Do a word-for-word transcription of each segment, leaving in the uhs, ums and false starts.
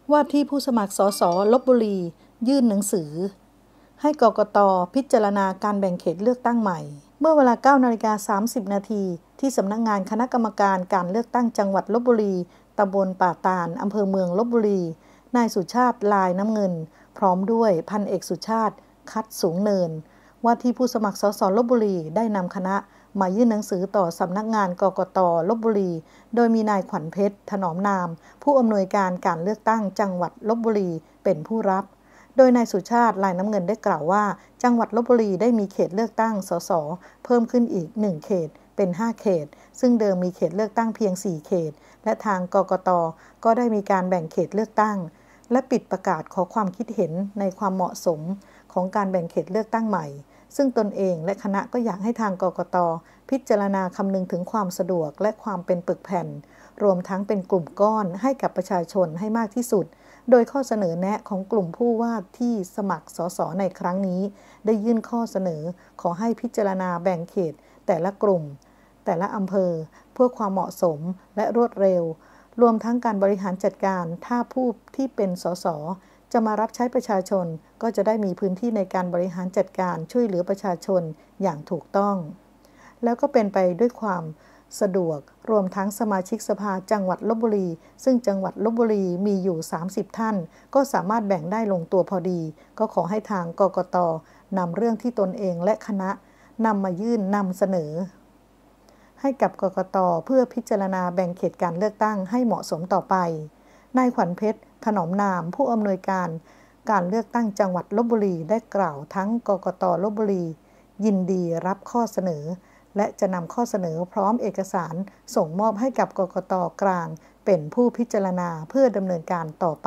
ว่าที่ผู้สมัครสสลพบุรียื่นหนังสือให้กกต.พิจารณาการแบ่งเขตเลือกตั้งใหม่เมื่อเวลา เก้านาฬิกาสามสิบนาทีที่สำนักงานคณะกรรมการการเลือกตั้งจังหวัดลพบุรีตำบลป่าตาลอำเภอเมืองลพบุรีนายสุชาติลายน้ำเงินพร้อมด้วยพันเอกสุชาติคัดสูงเนินว่าที่ผู้สมัครสสลพบุรีได้นำคณะมายื่นหนังสือต่อสำนักงานกกต.ลพบุรีโดยมีนายขวัญเพชรถนอมนามผู้อำนวยการการเลือกตั้งจังหวัดลพบุรีเป็นผู้รับโดยนายสุชาติลายน้ำเงินได้กล่าวว่าจังหวัดลพบุรีได้มีเขตเลือกตั้งสสเพิ่มขึ้นอีกหนึ่งเขตเป็นห้าเขตซึ่งเดิมมีเขตเลือกตั้งเพียงสี่เขตและทางกกต.ก็ได้มีการแบ่งเขตเลือกตั้งและปิดประกาศขอความคิดเห็นในความเหมาะสมของการแบ่งเขตเลือกตั้งใหม่ซึ่งตนเองและคณะก็อยากให้ทางกกต.พิจารณาคำนึงถึงความสะดวกและความเป็นปึกแผ่นรวมทั้งเป็นกลุ่มก้อนให้กับประชาชนให้มากที่สุดโดยข้อเสนอแนะของกลุ่มผู้ว่าที่สมัครสสในครั้งนี้ได้ยื่นข้อเสนอขอให้พิจารณาแบ่งเขตแต่ละกลุ่มแต่ละอำเภอเพื่อความเหมาะสมและรวดเร็วรวมทั้งการบริหารจัดการถ้าผู้ที่เป็นสสจะมารับใช้ประชาชนก็จะได้มีพื้นที่ในการบริหารจัดการช่วยเหลือประชาชนอย่างถูกต้องแล้วก็เป็นไปด้วยความสะดวกรวมทั้งสมาชิกสภาจังหวัดลพบุรีซึ่งจังหวัดลพบุรีมีอยู่สามสิบท่านก็สามารถแบ่งได้ลงตัวพอดีก็ขอให้ทางกกต.นำเรื่องที่ตนเองและคณะนำมายื่นนำเสนอให้กับกกต.เพื่อพิจารณาแบ่งเขตการเลือกตั้งให้เหมาะสมต่อไปนายขวัญเพชรถนอมนามผู้อำนวยการการเลือกตั้งจังหวัดลพบุรีได้กล่าวทั้งกกต.ลพบุรียินดีรับข้อเสนอและจะนำข้อเสนอพร้อมเอกสารส่งมอบให้กับกกต.กลางเป็นผู้พิจารณาเพื่อดำเนินการต่อไป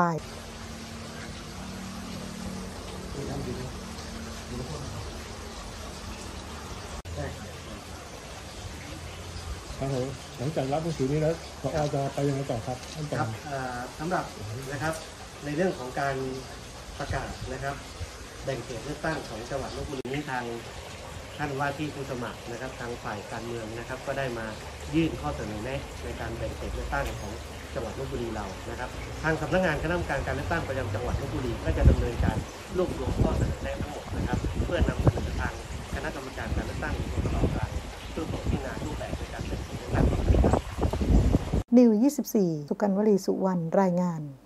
ครับผมหลังจากรับหนังสือนี้แล้วผอ.จะไปยังไงต่อครับท่านครับสำหรับนะครับในเรื่องของการประกาศนะครับแบ่งเขตเลือกตั้งของจังหวัดลพบุรีนี้ทางท่านว่าที่ผู้สมัครนะครับทางฝ่ายการเมืองนะครับก็ได้มายื่นข้อเสนอแนะในการแบ่งเขตเลือกตั้งของจังหวัดลพบุรีเรานะครับทางสำนักงานคณะกรรมการการเลือกตั้งประจำจังหวัดลพบุรีก็จะดำเนินการรวบรวมข้อเสนอแนะทั้งหมดนะครับเพื่อนำเสนอทางคณะกรรมการการเลือกตั้งกกต.กลางเพื่อพิจารณารูปแบบในการแบ่งเขตเลือกตั้งนิว ยี่สิบสี่ สุกัญญ์วลี สุวรรณรายงาน